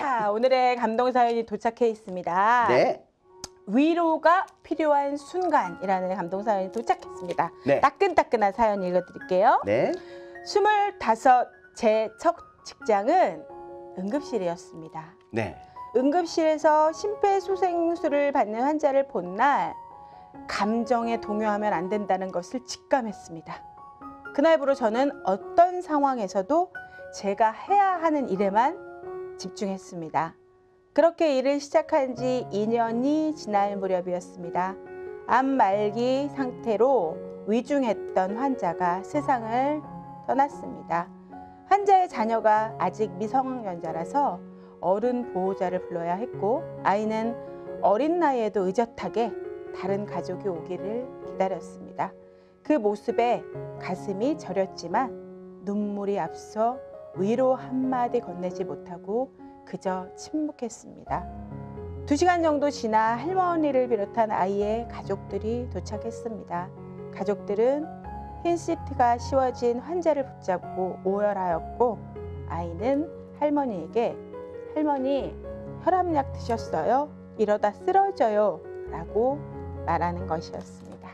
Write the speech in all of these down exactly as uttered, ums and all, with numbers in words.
자, 오늘의 감동 사연이 도착해 있습니다. 네. 위로가 필요한 순간이라는 감동 사연이 도착했습니다. 네. 따끈따끈한 사연 읽어드릴게요. 네. 스물다섯 제 첫 직장은 응급실이었습니다. 네. 응급실에서 심폐소생술을 받는 환자를 본 날 감정에 동요하면 안 된다는 것을 직감했습니다. 그날부로 저는 어떤 상황에서도 제가 해야 하는 일에만 집중했습니다. 그렇게 일을 시작한 지 이 년이 지날 무렵이었습니다. 암 말기 상태로 위중했던 환자가 세상을 떠났습니다. 환자의 자녀가 아직 미성년자라서 어른 보호자를 불러야 했고 아이는 어린 나이에도 의젓하게 다른 가족이 오기를 기다렸습니다. 그 모습에 가슴이 저렸지만 눈물이 앞서 위로 한마디 건네지 못하고 그저 침묵했습니다. 두 시간 정도 지나 할머니를 비롯한 아이의 가족들이 도착했습니다. 가족들은 흰 시트가 씌워진 환자를 붙잡고 오열하였고 아이는 할머니에게 할머니 혈압약 드셨어요? 이러다 쓰러져요 라고 말하는 것이었습니다.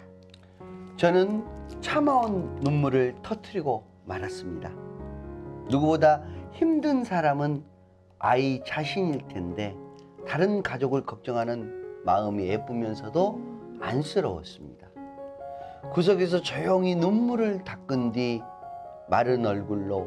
저는 참아온 눈물을 터뜨리고 말았습니다. 누구보다 힘든 사람은 아이 자신일 텐데 다른 가족을 걱정하는 마음이 예쁘면서도 안쓰러웠습니다. 구석에서 조용히 눈물을 닦은 뒤 마른 얼굴로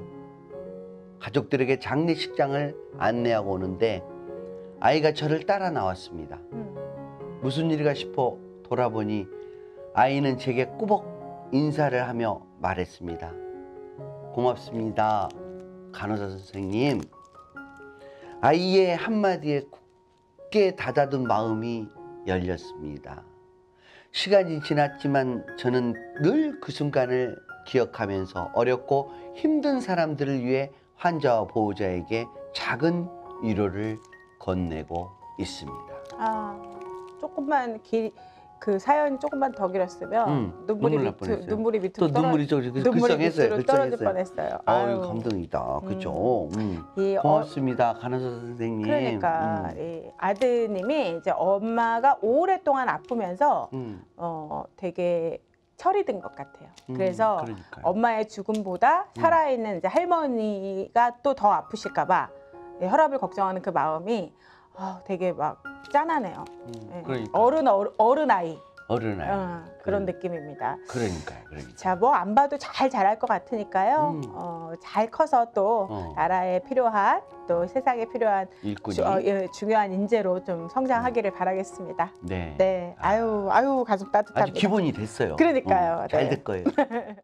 가족들에게 장례식장을 안내하고 오는데 아이가 저를 따라 나왔습니다. 음. 무슨 일인가 싶어 돌아보니 아이는 제게 꾸벅 인사를 하며 말했습니다. 고맙습니다, 간호사 선생님. 아이의 한마디에 굳게 다다든 마음이 열렸습니다. 시간이 지났지만 저는 늘 그 순간을 기억하면서 어렵고 힘든 사람들을 위해 환자와 보호자에게 작은 위로를 건네고 있습니다. 아, 조금만 길, 그 사연이 조금만 더 길었으면 음, 눈물이 눈물 날 밑으, 뻔했어요. 눈물이 밑으로 또 눈물이 저기 눈물이 글썽했어요. 밑으로 떨어질 글썽했어요. 뻔했어요. 아유, 감동이다. 그죠? 음. 이 어, 고맙습니다, 간호사 선생님. 그러니까 음. 이 아드님이 이제 엄마가 오랫동안 아프면서 음. 어 되게 철이 든 것 같아요. 음, 그래서 그러니까요. 엄마의 죽음보다 살아있는 이제 할머니가 또 더 아프실까봐 혈압을 걱정하는 그 마음이 어, 되게 막 짠하네요. 음, 예. 그러니까. 어른 어른 어른 아이 어른아이. 어, 그런 음. 느낌입니다. 그러니까요. 그러니까. 자, 뭐 안 봐도 잘 자랄 것 같으니까요. 음. 어, 잘 커서 또 어. 나라에 필요한 또 세상에 필요한 일꾼이. 주, 어, 예, 중요한 인재로 좀 성장하기를 바라겠습니다. 네. 네, 아유 아유 가슴 따뜻합니다. 아주 기본이 됐어요. 그러니까요. 어, 잘 네. 될 거예요.